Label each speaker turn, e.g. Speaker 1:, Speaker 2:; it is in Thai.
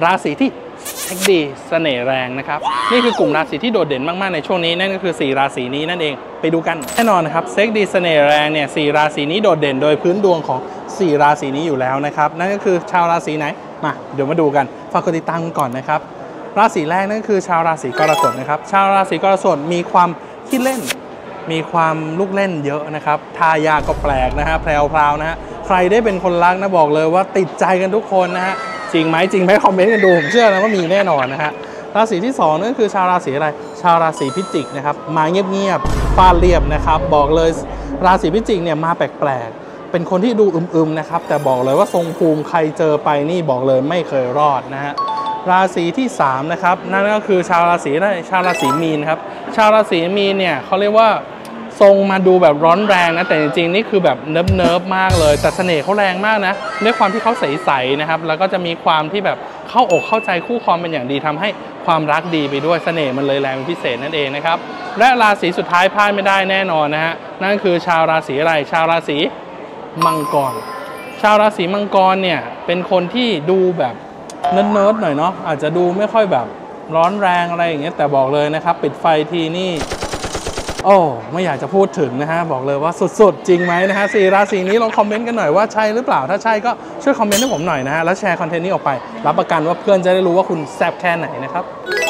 Speaker 1: ราศีที่เซ็กดีเสน่ห์แรงนะครับนี่คือกลุ่มราศีที่โดดเด่นมากๆในช่วงนี้นั่นก็คือ4ราศีนี้นั่นเองไปดูกันแน่นอนนะครับเซ็กดีเสน่ห์แรงเนี่ย4ราศีนี้โดดเด่นโดยพื้นดวงของ4ราศีนี้อยู่แล้วนะครับนั่นก็คือชาวราศีไหนมาเดี๋ยวมาดูกันฝากกดติดตามก่อนนะครับราศีแรกนั่นคือชาวราศีกรกฎนะครับชาวราศีกรกฎมีความขี้เล่นมีความลูกเล่นเยอะนะครับทายาก็แปลกนะฮะแพรวๆนะฮะใครได้เป็นคนรักนะบอกเลยว่าติดใจกันทุกคนนะฮะจริงไหมคอมเมนต์กันดูผมเชื่อนะว่ามีแน่นอนนะฮะราศีที่2นั่นคือชาวราศีอะไรชาวราศีพิจิกนะครับมาเงียบๆฟาดเรียบนะครับบอกเลยราศีพิจิกเนี่ยมาแปลกๆเป็นคนที่ดูอึมๆนะครับแต่บอกเลยว่าทรงภูมิใครเจอไปนี่บอกเลยไม่เคยรอดนะฮะราศีที่3นะครับนั่นก็คือชาวราศีอะไรชาวราศีมีนครับชาวราศีมีนเนี่ยเขาเรียกว่าทรงมาดูแบบร้อนแรงนะแต่จริงๆนี่คือแบบเนิบๆมากเลยแต่เสน่ห์เขาแรงมากนะด้วยความที่เขาใสๆนะครับแล้วก็จะมีความที่แบบเข้าอกเข้าใจคู่ครองเป็นอย่างดีทำให้ความรักดีไปด้วยเสน่ห์มันเลยแรงเป็นพิเศษนั่นเองนะครับและราศีสุดท้ายพลาดไม่ได้แน่นอนนะฮะนั่นคือชาวราศีอะไรชาวราศีมังกรชาวราศีมังกรเนี่ยเป็นคนที่ดูแบบเนิร์ดๆหน่อยเนาะอาจจะดูไม่ค่อยแบบร้อนแรงอะไรอย่างเงี้ยแต่บอกเลยนะครับปิดไฟทีนี่โอ้ไม่อยากจะพูดถึงนะฮะบอกเลยว่าสุดๆจริงไหมนะฮะ4ราศีนี้ลองคอมเมนต์กันหน่อยว่าใช่หรือเปล่าถ้าใช่ก็ช่วยคอมเมนต์ให้ผมหน่อยนะฮะแล้วแชร์คอนเทนต์นี้ออกไปรับประกันว่าเพื่อนจะได้รู้ว่าคุณแซ่บแค่ไหนนะครับ